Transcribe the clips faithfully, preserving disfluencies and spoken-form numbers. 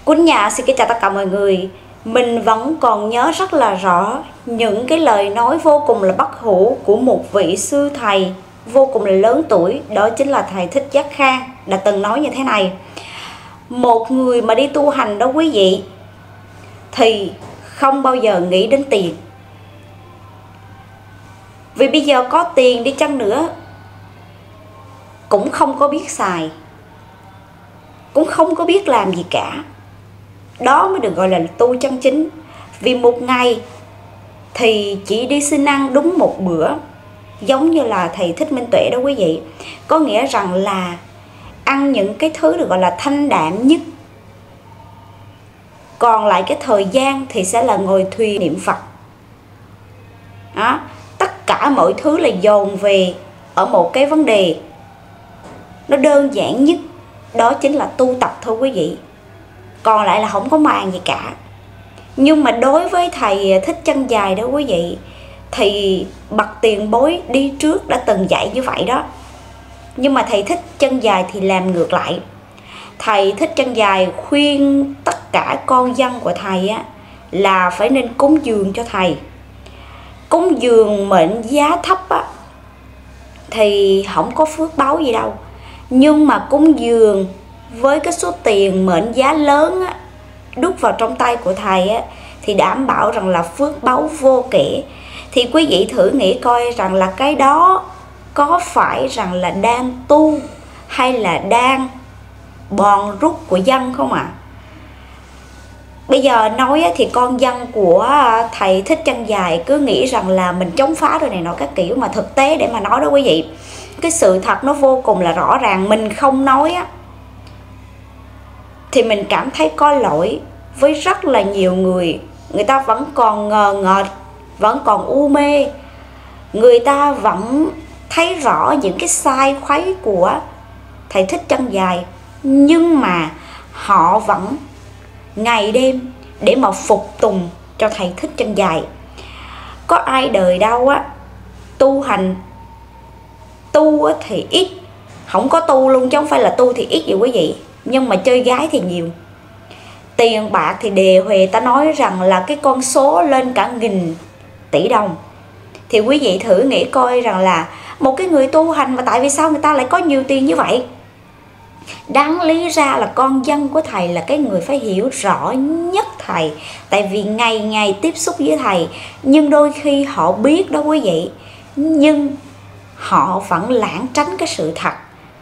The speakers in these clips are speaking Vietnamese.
Quýnh Nhà xin kính chào tất cả mọi người. Mình vẫn còn nhớ rất là rõ những cái lời nói vô cùng là bất hủ của một vị sư thầy vô cùng là lớn tuổi. Đó chính là thầy Thích Giác Khang đã từng nói như thế này: một người mà đi tu hành đó quý vị, thì không bao giờ nghĩ đến tiền. Vì bây giờ có tiền đi chăng nữa cũng không có biết xài, cũng không có biết làm gì cả. Đó mới được gọi là tu chân chính. Vì một ngày thì chỉ đi xin ăn đúng một bữa, giống như là thầy Thích Minh Tuệ đó quý vị. Có nghĩa rằng là ăn những cái thứ được gọi là thanh đạm nhất, còn lại cái thời gian thì sẽ là ngồi thuyền niệm Phật. Đó, tất cả mọi thứ là dồn về ở một cái vấn đề nó đơn giản nhất, đó chính là tu tập thôi quý vị. Còn lại là không có màng gì cả. Nhưng mà đối với thầy Thích Chân Dài đó quý vị, thì bậc tiền bối đi trước đã từng dạy như vậy đó. Nhưng mà thầy Thích Chân Dài thì làm ngược lại. Thầy Thích Chân Dài khuyên tất cả con dân của thầy á, là phải nên cúng dường cho thầy. Cúng dường mệnh giá thấp á, thì không có phước báo gì đâu. Nhưng mà cúng dường với cái số tiền mệnh giá lớn á, đút vào trong tay của thầy á, thì đảm bảo rằng là phước báu vô kể. Thì quý vị thử nghĩ coi rằng là cái đó có phải rằng là đang tu hay là đang bòn rút của dân không ạ? À? Bây giờ nói thì con dân của thầy Thích Chân Dài cứ nghĩ rằng là mình chống phá rồi này nọ các kiểu. Mà thực tế để mà nói đó quý vị, cái sự thật nó vô cùng là rõ ràng. Mình không nói á, thì mình cảm thấy có lỗi với rất là nhiều người. Người ta vẫn còn ngờ ngợt, vẫn còn u mê. Người ta vẫn thấy rõ những cái sai khuấy của thầy Thích Chân Dài, nhưng mà họ vẫn ngày đêm để mà phục tùng cho thầy Thích Chân Dài. Có ai đời đâu á tu hành, tu thì ít, không có tu luôn chứ không phải là tu thì ít vậy quý vị. Nhưng mà chơi gái thì nhiều. Tiền bạc thì đề huề, ta nói rằng là cái con số lên cả nghìn tỷ đồng. Thì quý vị thử nghĩ coi rằng là một cái người tu hành mà tại vì sao người ta lại có nhiều tiền như vậy? Đáng lý ra là con dân của thầy là cái người phải hiểu rõ nhất thầy. Tại vì ngày ngày tiếp xúc với thầy. Nhưng đôi khi họ biết đó quý vị, nhưng họ vẫn lảng tránh cái sự thật.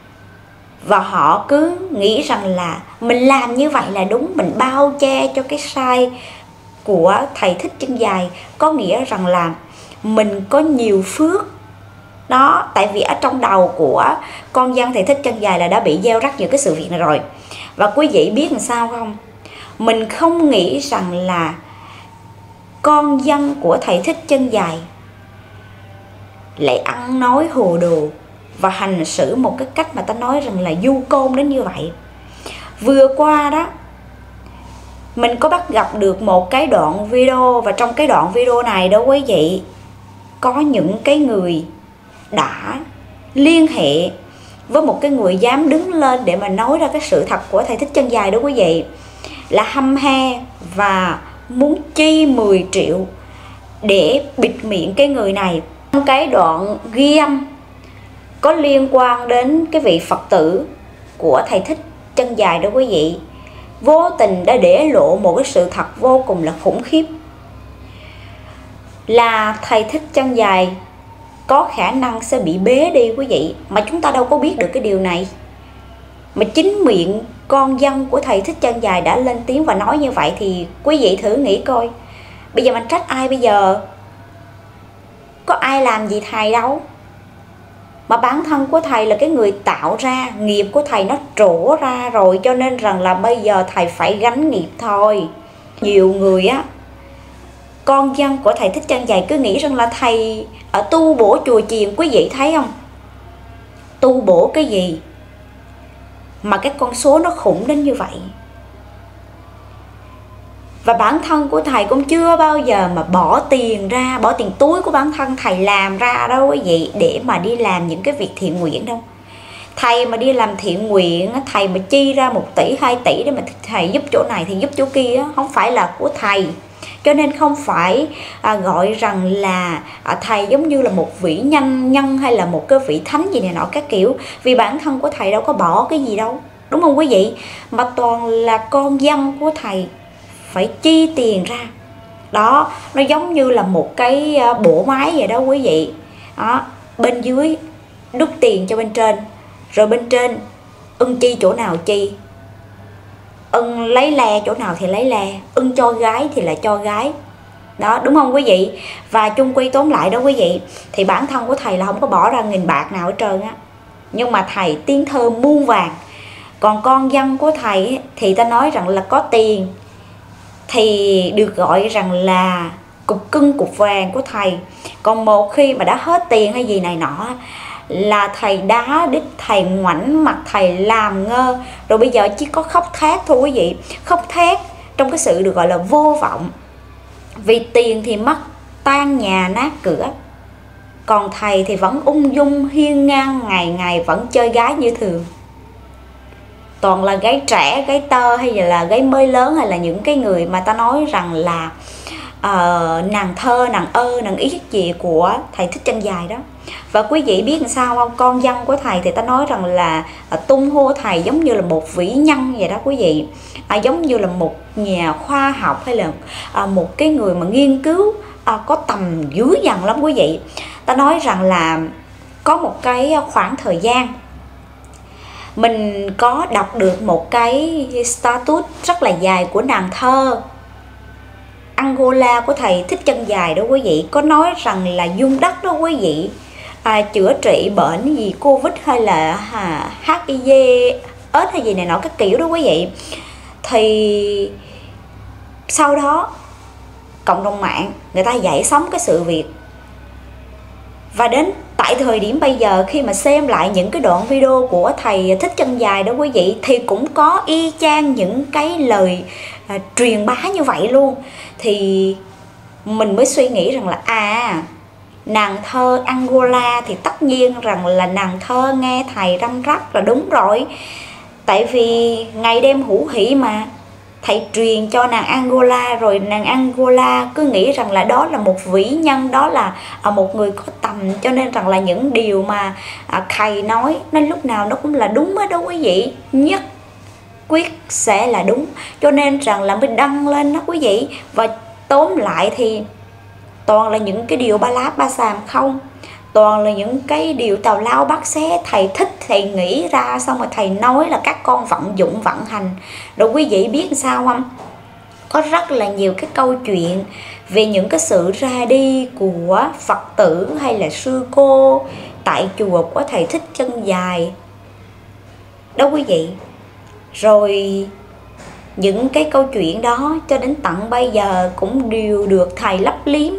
Và họ cứ nghĩ rằng là mình làm như vậy là đúng, mình bao che cho cái sai của thầy Thích Chân Dài. Có nghĩa rằng là mình có nhiều phước. Đó, tại vì ở trong đầu của con dân thầy Thích Chân Dài là đã bị gieo rắc những cái sự việc này rồi. Và quý vị biết làm sao không? Mình không nghĩ rằng là con dân của thầy Thích Chân Dài lại ăn nói hồ đồ và hành xử một cái cách mà ta nói rằng là du côn đến như vậy. Vừa qua đó, mình có bắt gặp được một cái đoạn video. Và trong cái đoạn video này đó quý vị, có những cái người đã liên hệ với một cái người dám đứng lên để mà nói ra cái sự thật của thầy Thích Chân Dài đó quý vị, là hăm he và muốn chi mười triệu để bịt miệng cái người này. Trong cái đoạn ghi âm có liên quan đến cái vị Phật tử của thầy Thích Chân Dài đó quý vị, vô tình đã để lộ một cái sự thật vô cùng là khủng khiếp, là thầy Thích Chân Dài có khả năng sẽ bị bế đi quý vị. Mà chúng ta đâu có biết được cái điều này. Mà chính miệng con dân của thầy Thích Chân Dài đã lên tiếng và nói như vậy. Thì quý vị thử nghĩ coi, bây giờ mình trách ai bây giờ? Có ai làm gì thầy đâu. Mà bản thân của thầy là cái người tạo ra, nghiệp của thầy nó trổ ra rồi, cho nên rằng là bây giờ thầy phải gánh nghiệp thôi. Nhiều người á, con dân của thầy Thích Chân Dài cứ nghĩ rằng là thầy ở tu bổ chùa chiền. Quý vị thấy không? Tu bổ cái gì mà cái con số nó khủng đến như vậy? Và bản thân của thầy cũng chưa bao giờ mà bỏ tiền ra, bỏ tiền túi của bản thân thầy làm ra đâu quý vị, để mà đi làm những cái việc thiện nguyện đâu. Thầy mà đi làm thiện nguyện, thầy mà chi ra một tỷ hai tỷ để mà thầy giúp chỗ này thì giúp chỗ kia, không phải là của thầy. Cho nên không phải à, gọi rằng là à, thầy giống như là một vị nhân nhân hay là một cái vị thánh gì này nọ các kiểu, vì bản thân của thầy đâu có bỏ cái gì đâu, đúng không quý vị? Mà toàn là con dân của thầy phải chi tiền ra. Đó, nó giống như là một cái bộ máy vậy đó quý vị. Đó, bên dưới đút tiền cho bên trên, rồi bên trên ưng chi chỗ nào chi, ưng lấy le chỗ nào thì lấy le, ưng cho gái thì là cho gái. Đó, đúng không quý vị? Và chung quy tóm lại đó quý vị, thì bản thân của thầy là không có bỏ ra nghìn bạc nào hết trơn á, nhưng mà thầy tiếng thơm muôn vàng. Còn con dân của thầy thì ta nói rằng là có tiền thì được gọi rằng là cục cưng cục vàng của thầy. Còn một khi mà đã hết tiền hay gì này nọ là thầy đá đít, thầy ngoảnh mặt, thầy làm ngơ, rồi bây giờ chỉ có khóc thét thôi quý vị. Khóc thét trong cái sự được gọi là vô vọng. Vì tiền thì mất, tan nhà nát cửa. Còn thầy thì vẫn ung dung hiên ngang, ngày ngày vẫn chơi gái như thường. Toàn là gái trẻ, gái tơ hay là gái mới lớn, hay là những cái người mà ta nói rằng là uh, nàng thơ, nàng ơ, nàng ý gì của thầy Thích Chân Dài đó. Và quý vị biết làm sao không? Con dân của thầy thì ta nói rằng là uh, tung hô thầy giống như là một vĩ nhân vậy đó quý vị. uh, Giống như là một nhà khoa học hay là uh, một cái người mà nghiên cứu uh, có tầm dữ dằn lắm quý vị. Ta nói rằng là có một cái khoảng thời gian mình có đọc được một cái status rất là dài của nàng thơ Angola của thầy Thích Chân Dài đó quý vị. Có nói rằng là dung đất đó quý vị, à, chữa trị bệnh gì Covid hay là à, hát i vê ết hay gì này nọ các kiểu đó quý vị. Thì sau đó cộng đồng mạng người ta dậy sóng cái sự việc. Và đến tại thời điểm bây giờ khi mà xem lại những cái đoạn video của thầy Thích Chân Dài đó quý vị, thì cũng có y chang những cái lời à, truyền bá như vậy luôn. Thì mình mới suy nghĩ rằng là à, nàng thơ Angola thì tất nhiên rằng là nàng thơ nghe thầy răm rắp là đúng rồi. Tại vì ngày đêm hữu hỷ mà, thầy truyền cho nàng Angola, rồi nàng Angola cứ nghĩ rằng là đó là một vĩ nhân, đó là một người có tầm, cho nên rằng là những điều mà thầy nói nên lúc nào nó cũng là đúng hết đó quý vị, nhất quyết sẽ là đúng. Cho nên rằng là mới đăng lên đó quý vị. Và tóm lại thì toàn là những cái điều ba lá ba xàm không, toàn là những cái điều tào lao bắt xé. Thầy thích thầy nghĩ ra, xong rồi thầy nói là các con vận dụng vận hành. Rồi quý vị biết sao không? Có rất là nhiều cái câu chuyện về những cái sự ra đi của Phật tử hay là sư cô tại chùa của thầy Thích Chân Dài đó quý vị. Rồi những cái câu chuyện đó cho đến tận bây giờ cũng đều được thầy lấp liếm.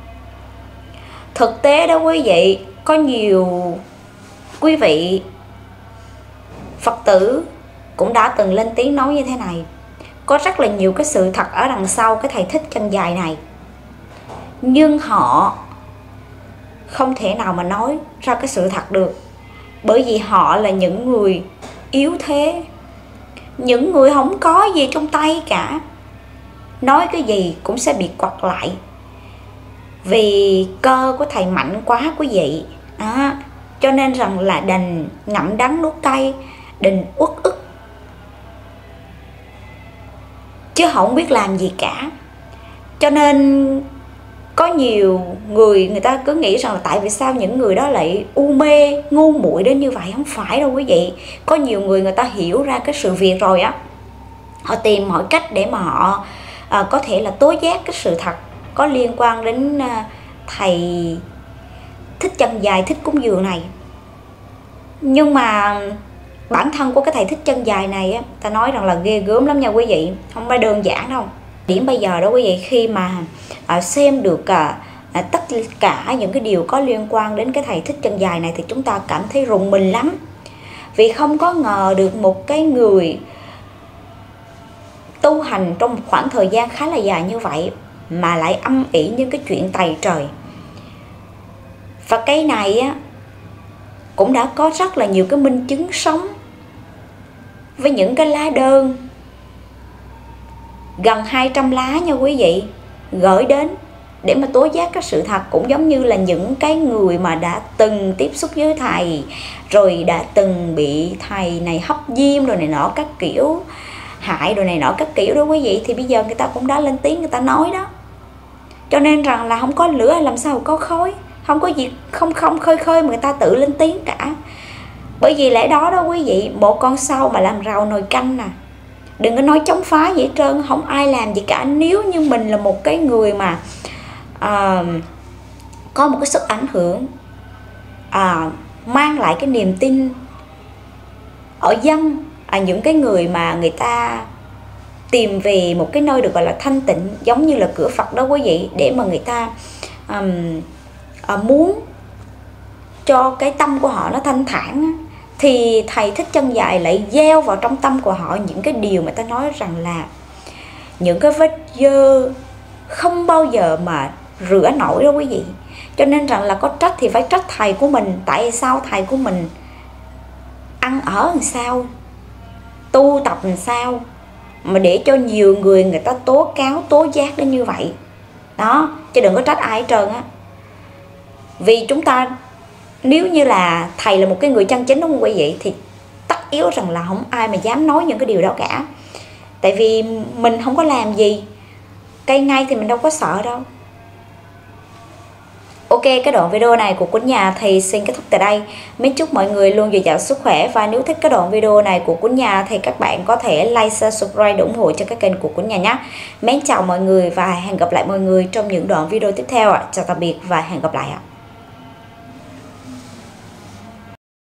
Thực tế đó quý vị, có nhiều quý vị Phật tử cũng đã từng lên tiếng nói như thế này. Có rất là nhiều cái sự thật ở đằng sau cái thầy Thích Chân Dài này, nhưng họ không thể nào mà nói ra cái sự thật được. Bởi vì họ là những người yếu thế, những người không có gì trong tay cả, nói cái gì cũng sẽ bị quặt lại. Vì cơ của thầy mạnh quá quý vị à, cho nên rằng là đành ngậm đắng nuốt cay, đành uất ức, chứ không biết làm gì cả. Cho nên có nhiều người người ta cứ nghĩ rằng là tại vì sao những người đó lại u mê ngu muội đến như vậy. Không phải đâu quý vị. Có nhiều người người ta hiểu ra cái sự việc rồi á, họ tìm mọi cách để mà họ à, có thể là tố giác cái sự thật có liên quan đến à, thầy Thích Chân Dài, Thích Cúng Dường này. Nhưng mà bản thân của cái thầy Thích Chân Dài này á, ta nói rằng là ghê gớm lắm nha quý vị, không phải đơn giản đâu. Điểm bây giờ đó quý vị, khi mà à, xem được à, à, tất cả những cái điều có liên quan đến cái thầy Thích Chân Dài này thì chúng ta cảm thấy rùng mình lắm. Vì không có ngờ được một cái người tu hành trong một khoảng thời gian khá là dài như vậy mà lại âm ỉ những cái chuyện tày trời. Và cái này á, cũng đã có rất là nhiều cái minh chứng sống với những cái lá đơn gần hai trăm lá nha quý vị, gửi đến để mà tố giác cái sự thật, cũng giống như là những cái người mà đã từng tiếp xúc với thầy, rồi đã từng bị thầy này hấp diêm rồi này nọ các kiểu, hại rồi này nọ các kiểu đó quý vị, thì bây giờ người ta cũng đã lên tiếng người ta nói đó. Cho nên rằng là không có lửa làm sao có khói, không có gì không không khơi khơi mà người ta tự lên tiếng cả. Bởi vì lẽ đó đó quý vị, một con sâu mà làm rào nồi canh nè, đừng có nói chống phá gì hết trơn, không ai làm gì cả. Nếu như mình là một cái người mà à, có một cái sức ảnh hưởng, à, mang lại cái niềm tin ở dân, à, những cái người mà người ta tìm về một cái nơi được gọi là thanh tịnh, giống như là cửa Phật đó quý vị, để mà người ta um, uh, muốn cho cái tâm của họ nó thanh thản, thì thầy Thích Chân Dài lại gieo vào trong tâm của họ những cái điều mà ta nói rằng là những cái vết dơ không bao giờ mà rửa nổi đó quý vị. Cho nên rằng là có trách thì phải trách thầy của mình. Tại sao thầy của mình ăn ở làm sao, tu tập làm sao mà để cho nhiều người người ta tố cáo tố giác đến như vậy đó, chứ đừng có trách ai hết trơn á. Vì chúng ta, nếu như là thầy là một cái người chân chính đúng không quý vị, thì tất yếu rằng là không ai mà dám nói những cái điều đó cả. Tại vì mình không có làm gì, cây ngay thì mình đâu có sợ đâu. Ok, cái đoạn video này của Quỳnh Nhà thì xin kết thúc tại đây. Mến chúc mọi người luôn dồi dào sức khỏe. Và nếu thích cái đoạn video này của Quỳnh Nhà thì các bạn có thể like, share, subscribe để ủng hộ cho cái kênh của Quỳnh Nhà nhé. Mến chào mọi người và hẹn gặp lại mọi người trong những đoạn video tiếp theo ạ. Chào tạm biệt và hẹn gặp lại ạ.